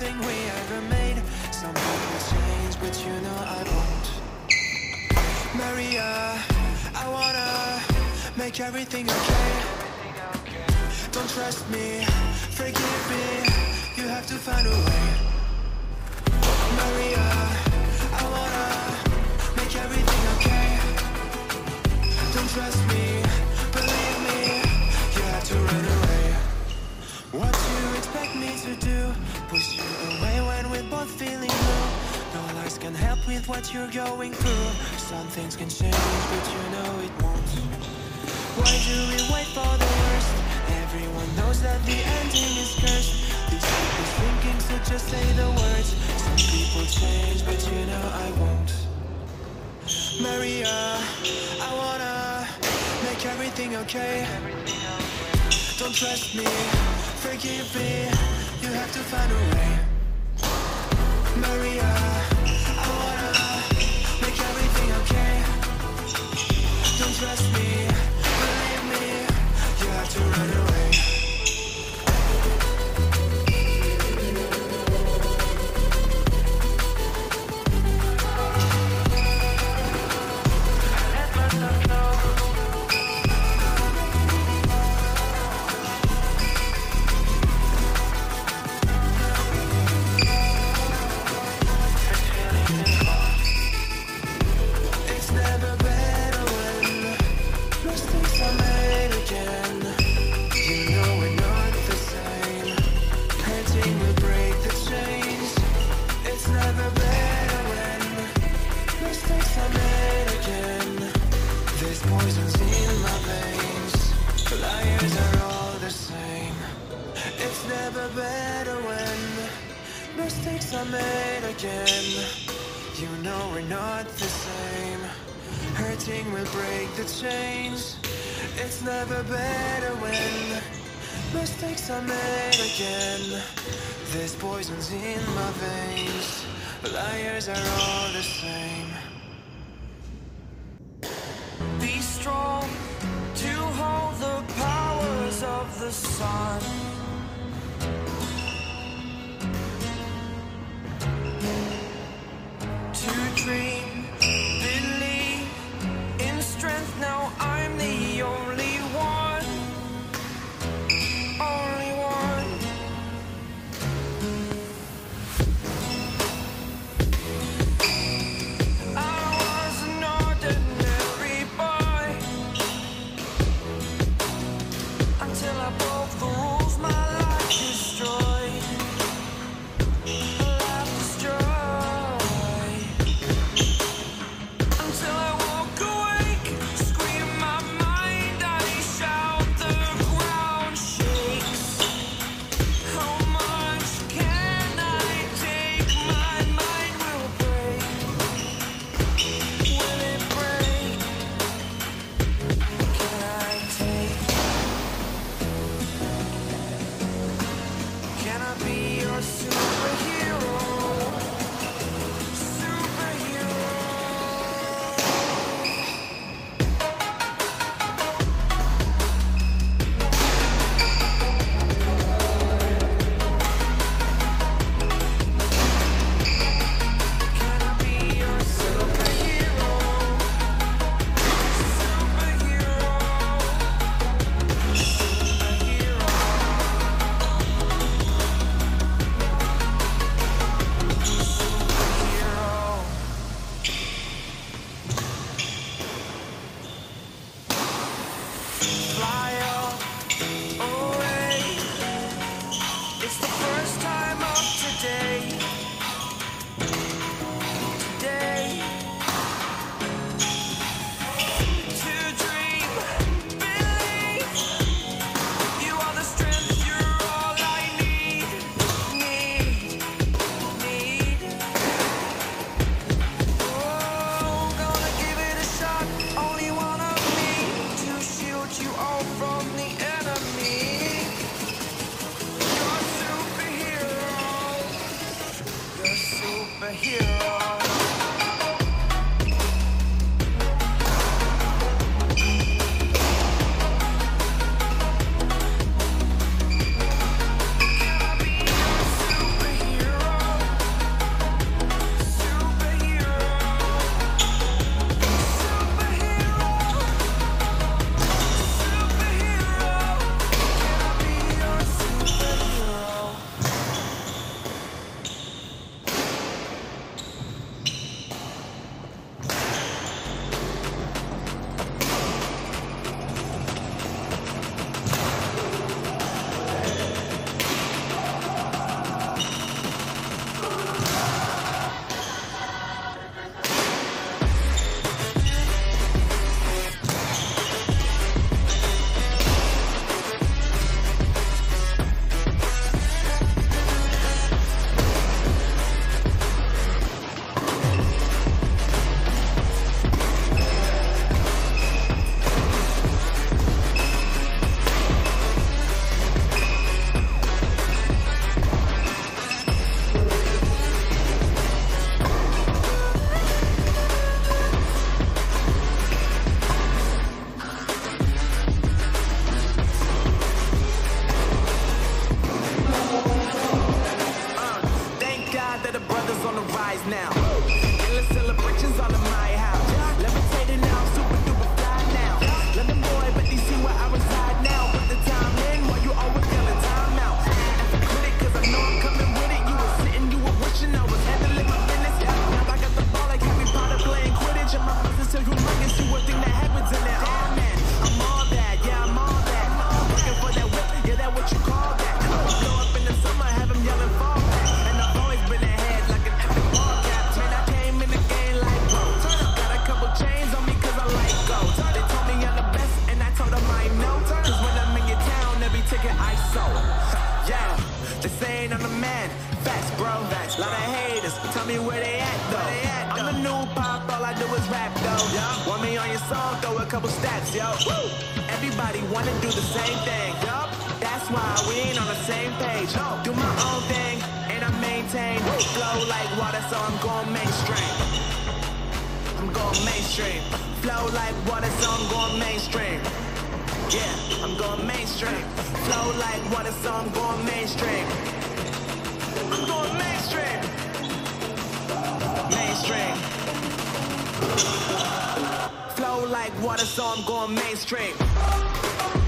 thing we ever made. Some people change, but you know I won't. Maria, I wanna make everything okay. Don't trust me, forgive me, you have to find a way. Maria, I wanna make everything okay. Don't trust me, believe me, you have to run away. What do you expect me to do? Push you away when we're both feeling low. No lies can help with what you're going through. Some things can change, but you know it won't. Why do we wait for the worst? Everyone knows that the ending is cursed. These people thinking, so just say the words. Some people change, but you know I won't. Maria, I wanna make everything okay. Don't trust me, forgive me, you have to find a way. Maria, I wanna make everything okay. Don't trust me, believe me, you have to run away. There's poisons in my veins. Liars are all the same. Be strong to hold the powers of the sun. To dream, believe in strength. Now I'm the only one. Only one. Until I broke the rules, my rise now. Endless celebrations all in my house. Levitating now, super duper fly now. London boy, but they see where I reside now. Put the time in while you always yelling time out. And quit it, cause I know I'm coming with it. You were sitting, you were wishing I was handling my business. Now I got the ball like Harry Potter playing Quidditch. And my business is humongous, you would think that happens in there. Oh man, I'm all that, yeah, I'm all that. Working for that whip, yeah, that what you call that. Blow up in the summer, have them yelling fall back. And I've always been ahead like an epic ball cap. Man, I came in the game like whoa. Got a couple chains on me cause I like gold. They told me I'm the best and I told them I know. Cause when I'm in your town, every ticket I sold. Yeah, they saying I'm the man. Facts, bro. Facts. Lot of haters. Tell me where they at though. I'm the new pop, all I do is rap though. Want me on your song, throw a couple stats, yo. Woo! Everybody wanna do the same thing, yo. That's why we ain't on the same page. Do my own thing, and I maintain. Flow like water, so I'm going mainstream. I'm going mainstream. Flow like water, so I'm going mainstream. Yeah, I'm going mainstream. Flow like water, so I'm going mainstream. I'm going mainstream. Mainstream. Flow like water, so I'm going mainstream.